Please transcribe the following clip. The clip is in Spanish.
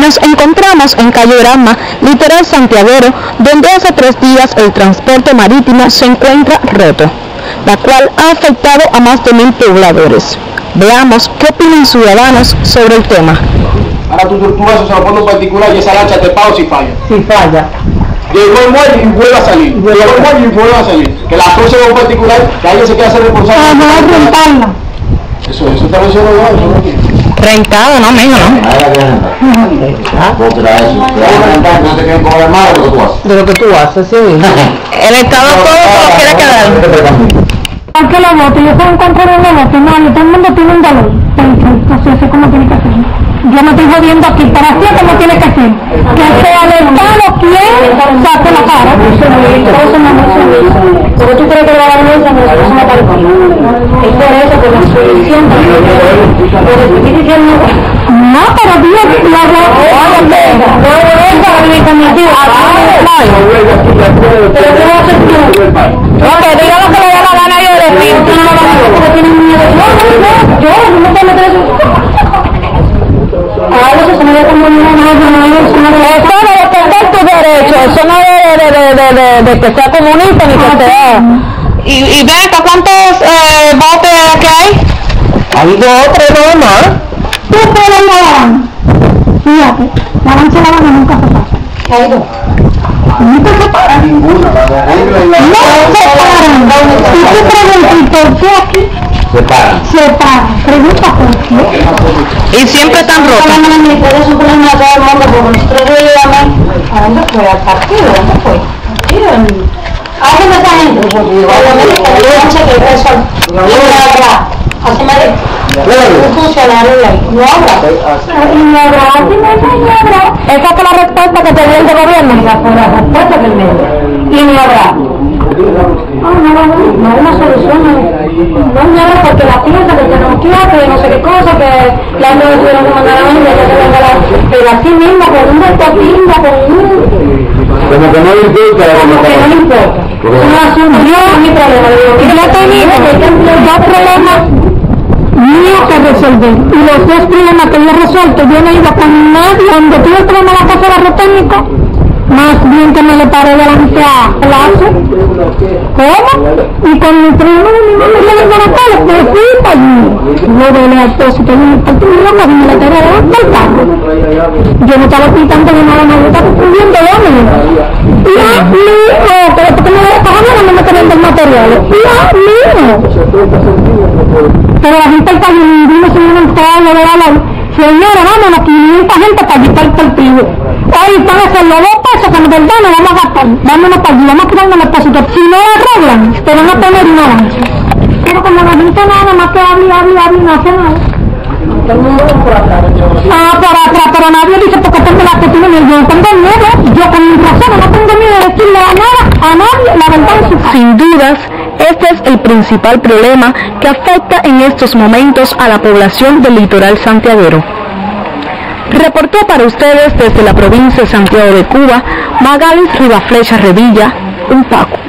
Nos encontramos en calle Granma, litoral santiaguero, donde hace 3 días el transporte marítimo se encuentra roto, la cual ha afectado a más de 1000 pobladores. Veamos qué opinan ciudadanos sobre el tema. Ahora tú eso se lo pones particular y esa lancha te paga si falla. Si falla. Llegó el muelle y vuelve a salir. Llegó el muelle y vuelve a salir. Que la cosa es particular, que alguien se queda ser responsable. rentarla. Eso está mencionado hoy. Rentado, no, mijo, no. No te quieren cobrar más de lo que tú haces. De lo que tú haces, sí. El Estado todo lo quiere quedar. Porque la voto, yo puedo encontrar un negocio, no, todo el mundo tiene un dolor. Entonces, sé cómo tiene que hacer. Yo no estoy jodiendo aquí, para así es como tiene que ser. Que sea el Estado quien saque la cara. Porque tú crees que la vergüenza no es una parte. Es por eso que la solución no, pero Dios, pero ¿qué va a hacer tú? Ok, diga lo que le da la gana yo de ti. Tú no lo vas a hacer porque tienes miedo. Yo no te meto eso. Ahora eso se me ve como Eso no es defender tus derechos, eso no es de que sea comunista ni que sea. Y ve acá, ¿cuántos botes que hay? Hay 2 o 3 nomás. tú puedes lavar. Fíjate, la lancha de la mano nunca se pasa. Hay 2. Nunca se para. Ninguna, la de regla y la No se paran. Y tú preguntas, ¿por qué aquí se paran. se paran? Pregunta por qué. Y siempre están rotos. Por eso ponemos a todo el mundo, porque nosotros veíamos. ¿A dónde fue? ¿Al partido? ¿Dónde fue? ¿Alguien de esa gente? Obviamente, que yo no sé qué es eso. No habrá. Así me dice. Un funcionario de ahí. No habrá. No habrá. Así me dice, no habrá. Esa fue la respuesta que te dio el gobierno. Esa fue la respuesta que él me dio. Y no habrá. No hay una solución. No habrá porque la piensa que tenemos que no sé qué cosa, que la no tuvieron que mandar a venir, pero así mismo, con un despotismo, con un... Como que no le importa. Como que no le importa. No asumo. Yo, mi problema, yo he tenido 2 problemas míos que resolver. Y los 2 problemas que yo he resuelto, yo no he ido con nadie. Cuando tuve el problema de la casa de técnico, más bien que me le paré delante a Plazo. ¿Cómo? Y con mi problema de mi mamá y de la calle, pues fui para allí. Luego le depósito de mi parte de la y me le tiré delante del carro. Yo no estaba quitando de nada, no estaba cubriendo y a mí, pero porque me voy a pagar, no me meten del material. Y a mí, pero la gente está viviendo, se viene en todo, le da la... Señora, vámonos, 500 gente para allí para el partido. Hoy van a hacer los 2 pesos que en verdad no vamos a gastar. Vámonos para allí, vamos a quitarnos el depósito. Si no lo arreglan, te van a poner una lancha. Pero como la gente nada más que hable, no hace nada. Por atrás, pero nadie dice porque tengo la que tiene miedo. Yo no tengo miedo, yo con mi razón no tengo miedo de decirle a nadie, la verdad es que... Sin dudas, este es el principal problema que afecta en estos momentos a la población del litoral santiaguero. Reportó para ustedes desde la provincia de Santiago de Cuba, Magalis Rivaflecha Revilla, un Paco.